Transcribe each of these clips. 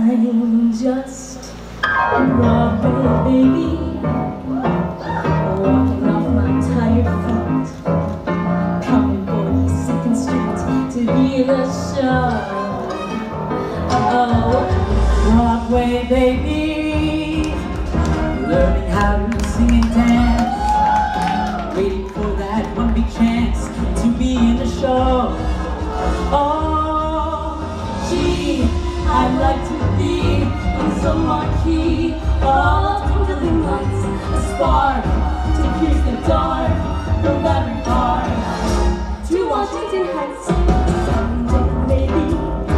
I'm just a Broadway baby, walking off my tired feet, coming for the 2nd Street to be the show. Oh, Broadway baby, learning how to sing and dance, waiting for that one big chance to be in the show. Oh, gee, I'd like to be in some marquee, all twinkling lights, a spark to pierce the dark, from every part to Washington Heights. Someday maybe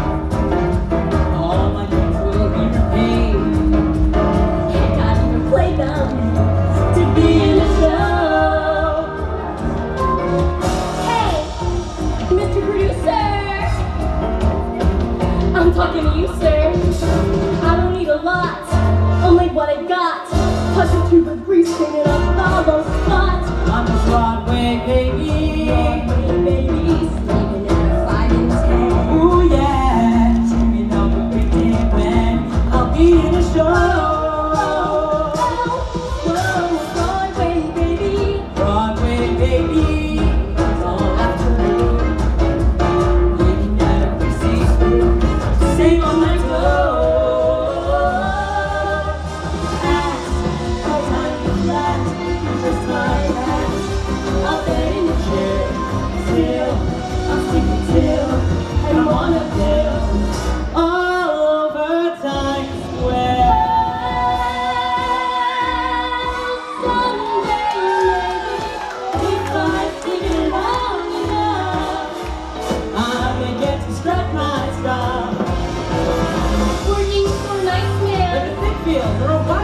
all my dreams will be repaid. Heck, I'd even play them to be in the show. Hey, Mr. Producer, I'm talking to you, sir. I don't need a lot, only what I got. Touch a tube of grease, clean it up all those spots. I'm a Broadway baby, Broadway baby, sleeping in a 5 and 10. Ooh yeah, tearing up a big day band. I'll be in a show. Whoa, Broadway baby, Broadway baby, it's all after me. Looking at a greasy spoon, sing on my toe. Working for nice man.